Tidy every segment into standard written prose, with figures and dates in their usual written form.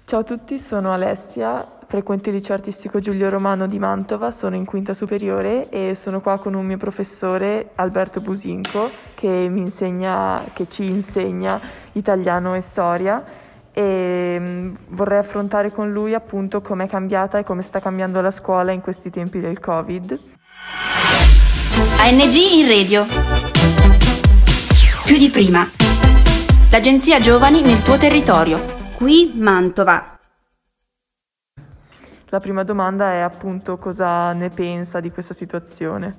Ciao a tutti, sono Alessia, frequento il liceo artistico Giulio Romano di Mantova, sono in quinta superiore e sono qua con un mio professore, Alberto Businco, che ci insegna italiano e storia, e vorrei affrontare con lui appunto com'è cambiata e come sta cambiando la scuola in questi tempi del Covid. ANG in radio. Più di prima. L'agenzia Giovani nel tuo territorio. Qui Mantova. La prima domanda è appunto cosa ne pensa di questa situazione.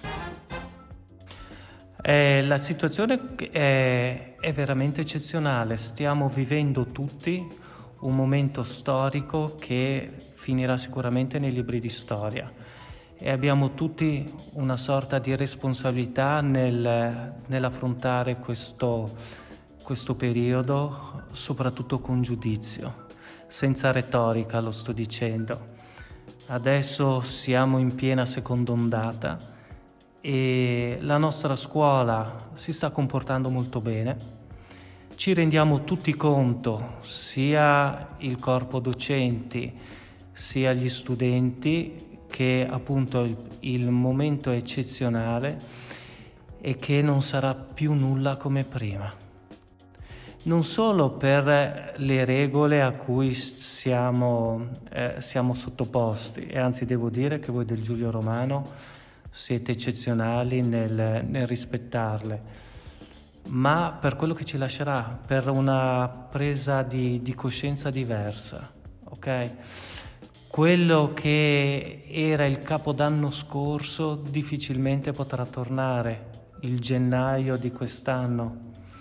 La situazione è veramente eccezionale. Stiamo vivendo tutti un momento storico che finirà sicuramente nei libri di storia e abbiamo tutti una sorta di responsabilità nell'affrontare questo periodo, soprattutto con giudizio, senza retorica lo sto dicendo. Adesso siamo in piena seconda ondata e la nostra scuola si sta comportando molto bene. Ci rendiamo tutti conto, sia il corpo docenti, sia gli studenti, che appunto il momento è eccezionale e che non sarà più nulla come prima. Non solo per le regole a cui siamo sottoposti, e anzi devo dire che voi del Giulio Romano siete eccezionali nel rispettarle, ma per quello che ci lascerà, per una presa di coscienza diversa, ok? Quello che era il capodanno scorso difficilmente potrà tornare il gennaio di quest'anno.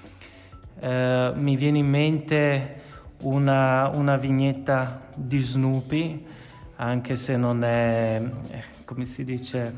Mi viene in mente una vignetta di Snoopy, anche se non è, come si dice,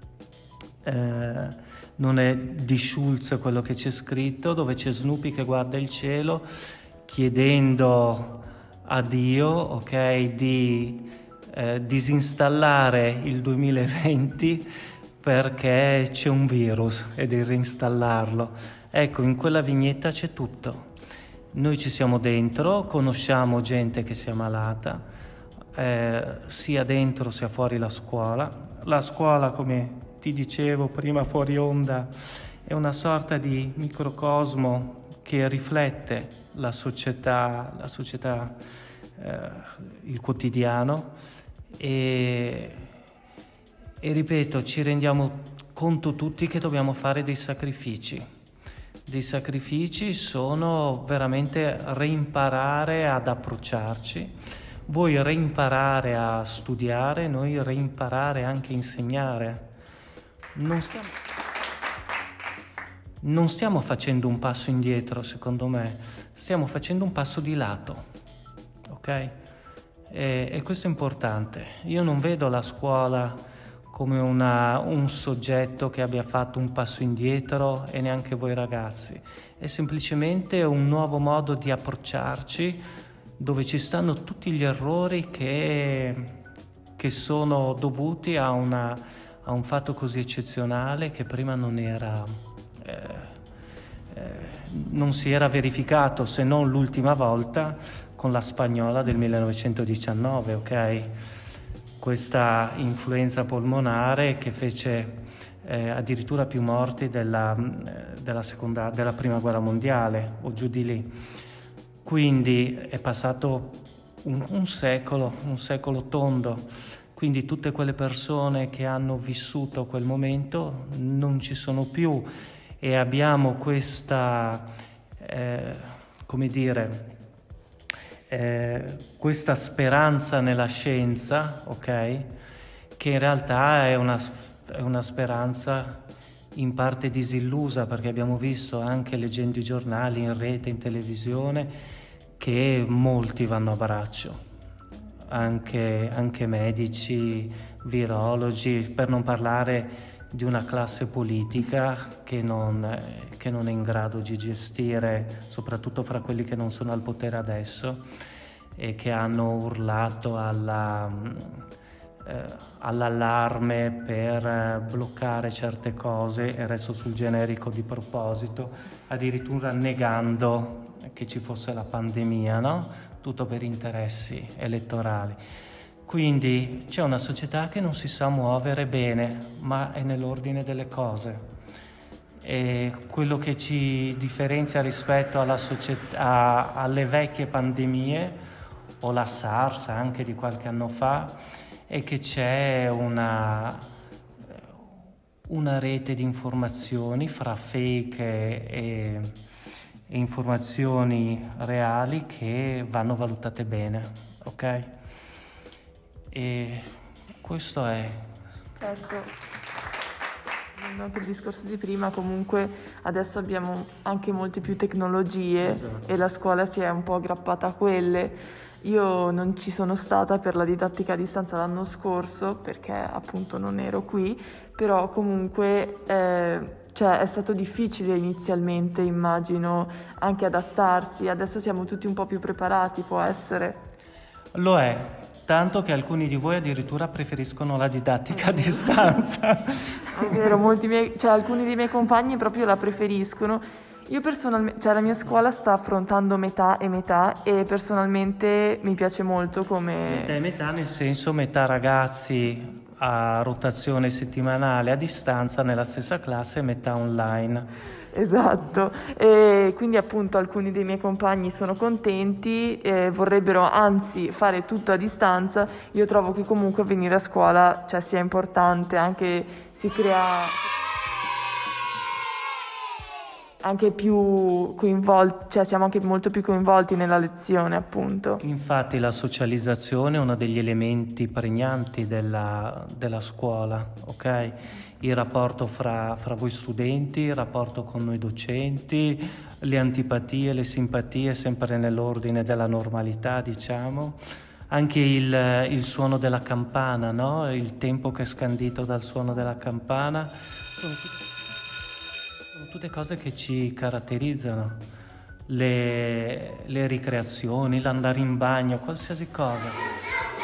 non è di Schulz quello che c'è scritto, dove c'è Snoopy che guarda il cielo chiedendo a Dio, ok, di disinstallare il 2020 perché c'è un virus e di reinstallarlo. Ecco, in quella vignetta c'è tutto. Noi ci siamo dentro, conosciamo gente che si è malata, sia dentro sia fuori la scuola. La scuola, come ti dicevo prima fuori onda, è una sorta di microcosmo che riflette la società, il quotidiano e ripeto, ci rendiamo conto tutti che dobbiamo fare dei sacrifici. Dei sacrifici sono veramente reimparare ad approcciarci, voi reimparare a studiare, noi reimparare anche a insegnare. Non stiamo facendo un passo indietro, secondo me, stiamo facendo un passo di lato, ok? E questo è importante. Io non vedo la scuola come un soggetto che abbia fatto un passo indietro e neanche voi ragazzi. È semplicemente un nuovo modo di approcciarci dove ci stanno tutti gli errori che sono dovuti a un fatto così eccezionale che prima non si era verificato, se non l'ultima volta con la spagnola del 1919, ok? Questa influenza polmonare che fece addirittura più morti della prima guerra mondiale o giù di lì. Quindi è passato un secolo tondo, quindi tutte quelle persone che hanno vissuto quel momento non ci sono più e abbiamo questa, questa speranza nella scienza, ok? Che in realtà è una speranza in parte disillusa, perché abbiamo visto anche leggendo i giornali in rete, in televisione, che molti vanno a braccio, anche medici, virologi, per non parlare di una classe politica che non è in grado di gestire, soprattutto fra quelli che non sono al potere adesso e che hanno urlato all'allarme per bloccare certe cose, e resto sul generico di proposito, addirittura negando che ci fosse la pandemia, no? tutto per interessi elettorali. Quindi c'è una società che non si sa muovere bene, ma è nell'ordine delle cose. E quello che ci differenzia rispetto alla società, alle vecchie pandemie o la SARS anche di qualche anno fa, è che c'è una rete di informazioni fra fake e informazioni reali che vanno valutate bene, ok? E questo è... Certo. Anche il discorso di prima, comunque adesso abbiamo anche molte più tecnologie, esatto, e la scuola si è un po' aggrappata a quelle. Io non ci sono stata per la didattica a distanza l'anno scorso perché appunto non ero qui, però comunque cioè, è stato difficile inizialmente, immagino, anche adattarsi. Adesso siamo tutti un po' più preparati, può essere? Lo è. Tanto che alcuni di voi addirittura preferiscono la didattica a distanza. È vero, alcuni dei miei compagni proprio la preferiscono. Io personalmente, la mia scuola sta affrontando metà e metà e personalmente mi piace molto come... Metà e metà nel senso metà ragazzi a rotazione settimanale a distanza nella stessa classe e metà online. Esatto, e quindi appunto alcuni dei miei compagni sono contenti, vorrebbero anzi fare tutto a distanza. Io trovo che comunque venire a scuola sia importante, anche si crea anche più coinvolti, siamo anche molto più coinvolti nella lezione, appunto. Infatti la socializzazione è uno degli elementi pregnanti della scuola, ok? Il rapporto fra voi studenti, il rapporto con noi docenti, le antipatie, le simpatie sempre nell'ordine della normalità, diciamo. Anche il suono della campana, no? Il tempo che è scandito dal suono della campana. Sono tutte cose che ci caratterizzano. Le ricreazioni, l'andare in bagno, qualsiasi cosa.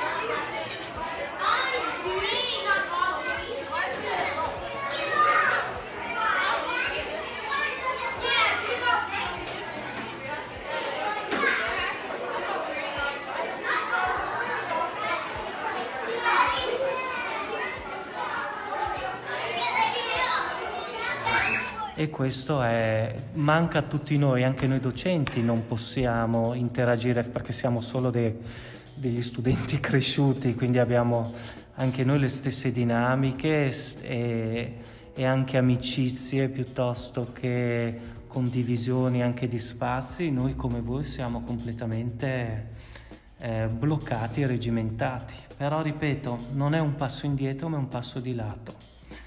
E questo manca a tutti noi, anche noi docenti non possiamo interagire perché siamo solo degli studenti cresciuti, quindi abbiamo anche noi le stesse dinamiche e anche amicizie piuttosto che condivisioni anche di spazi. Noi come voi siamo completamente bloccati e regimentati, però ripeto, non è un passo indietro ma è un passo di lato.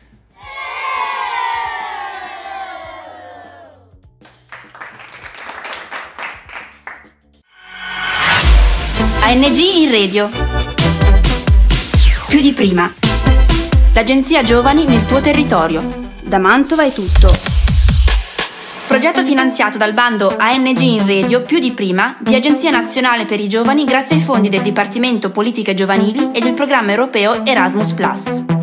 ANG in radio. Più di prima. L'agenzia Giovani nel tuo territorio. Da Mantova è tutto. Progetto finanziato dal bando ANG in radio più di prima di Agenzia Nazionale per i Giovani grazie ai fondi del Dipartimento Politiche Giovanili e del programma europeo Erasmus+.